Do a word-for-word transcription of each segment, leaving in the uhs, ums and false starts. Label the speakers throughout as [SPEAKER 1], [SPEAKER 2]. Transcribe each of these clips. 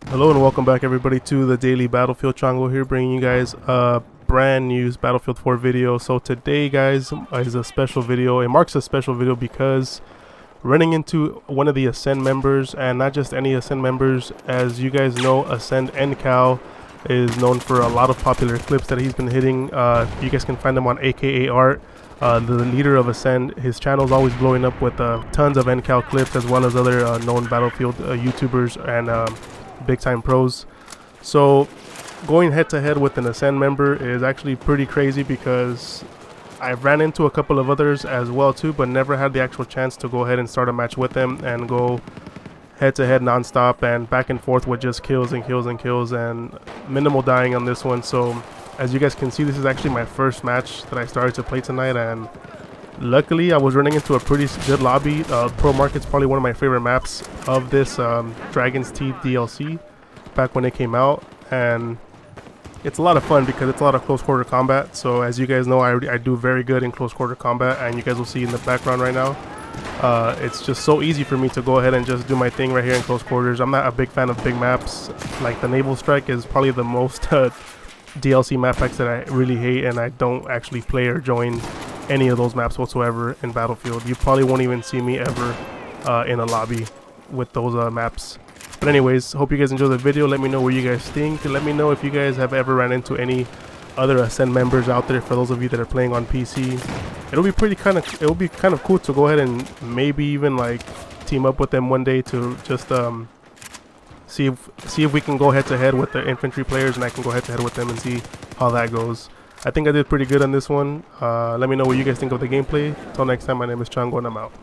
[SPEAKER 1] Hello and welcome back everybody to the Daily Battlefield. Chongo here, bringing you guys a brand new Battlefield four video. So today guys is a special video. It marks a special video because running into one of the Ascend members, and not just any Ascend members. As you guys know, Ascend N C O W is known for a lot of popular clips that he's been hitting. Uh, you guys can find him on A K A Art, uh, the leader of Ascend. His channel is always blowing up with uh, tons of N C O W clips, as well as other uh, known Battlefield uh, YouTubers and um, big time pros. So going head to head with an Ascend member is actually pretty crazy, because I've ran into a couple of others as well too, but never had the actual chance to go ahead and start a match with them and go head to head non-stop and back and forth with just kills and kills and kills and minimal dying on this one. So as you guys can see, this is actually my first match that I started to play tonight, and luckily I was running into a pretty good lobby. uh, Pro Market's probably one of my favorite maps of this um, Dragon's Teeth D L C back when it came out, and it's a lot of fun because it's a lot of close quarter combat. So as you guys know, I, I do very good in close quarter combat, and you guys will see in the background right now, uh, it's just so easy for me to go ahead and just do my thing right here in close quarters. I'm not a big fan of big maps. Like the Naval Strike is probably the most uh, D L C map packs that I really hate, and I don't actually play or join any of those maps whatsoever in Battlefield. You probably won't even see me ever uh, in a lobby with those uh, maps. But anyways, hope you guys enjoy the video. Let me know what you guys think. Let me know if you guys have ever ran into any other Ascend members out there. For those of you that are playing on P C, it'll be pretty kind of it'll be kind of cool to go ahead and maybe even like team up with them one day to just um see if see if we can go head to head with the infantry players, and I can go head to head with them and see how that goes. I think I did pretty good on this one. Uh, let me know what you guys think of the gameplay. Till next time, my name is Chongo and I'm out.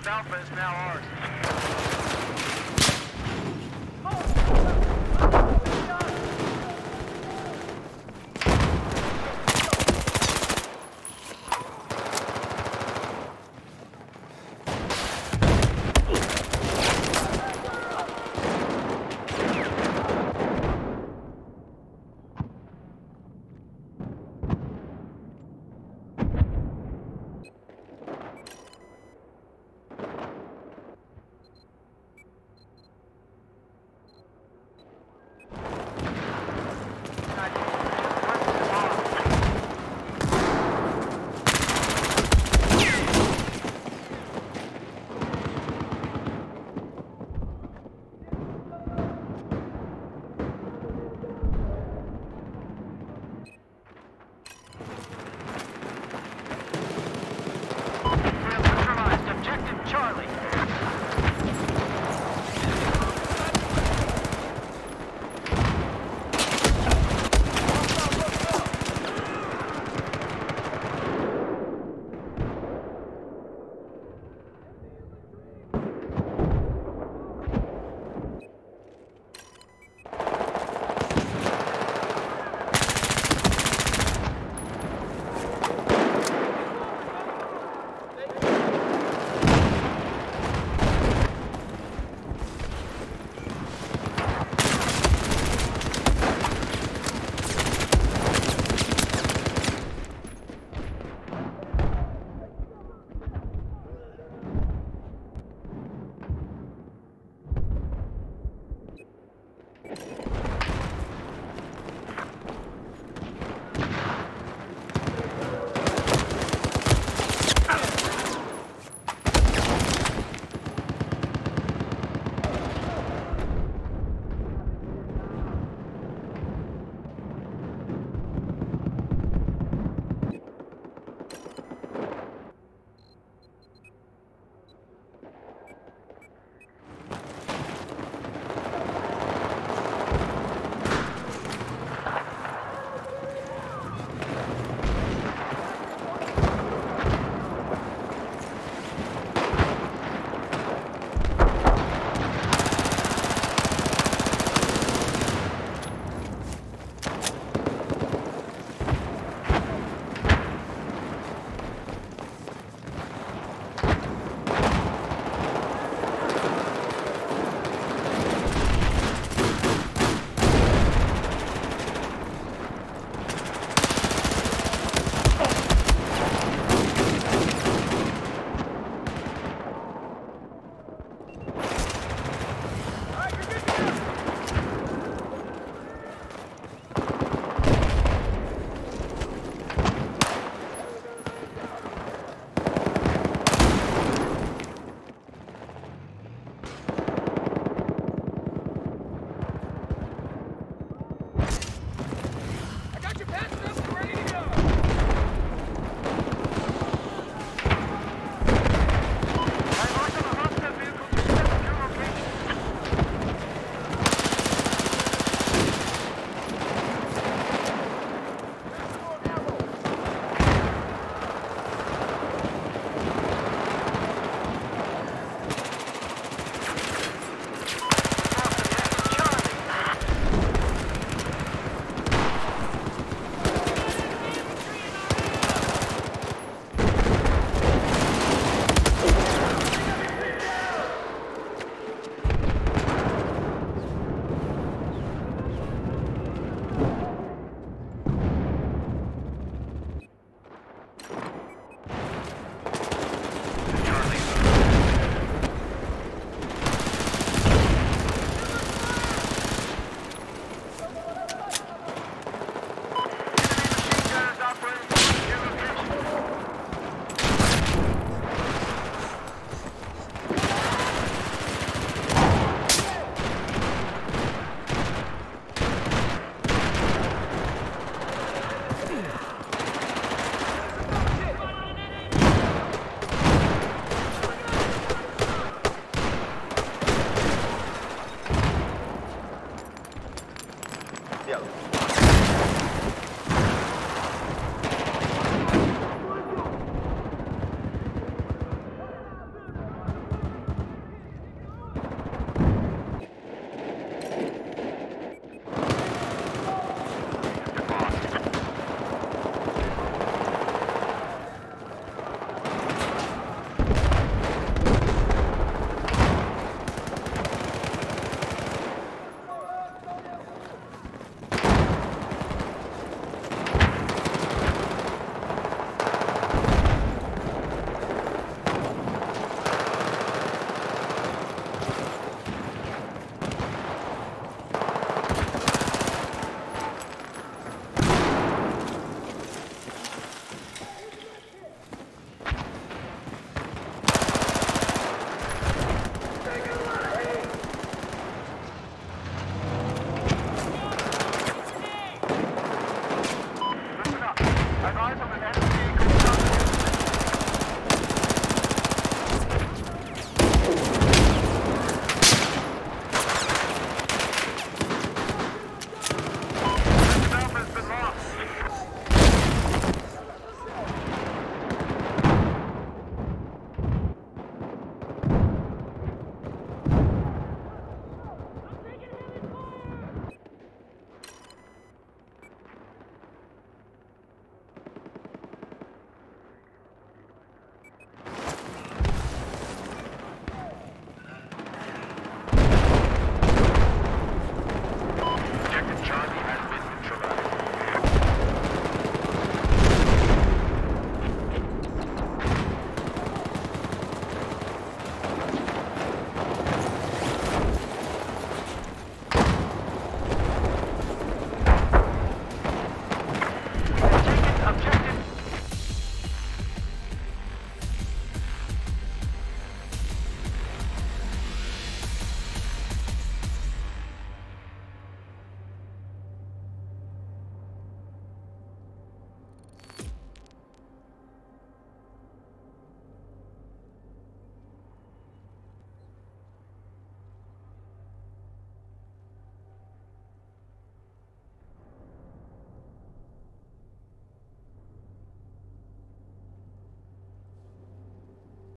[SPEAKER 2] Alpha is now ours.